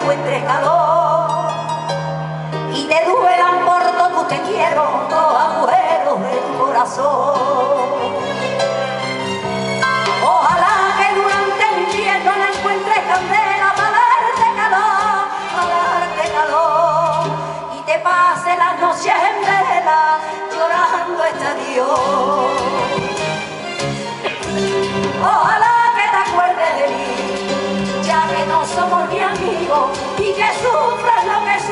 encuentres calor y te duelan por todo te quiero, los agujeros de tu corazón. Ojalá que durante el invierno no encuentres candela para darte calor y te pase las noches en vela llorando este adiós. Ojalá que te acuerdes de mí, ya que no somos ni amigos, y que sufras lo que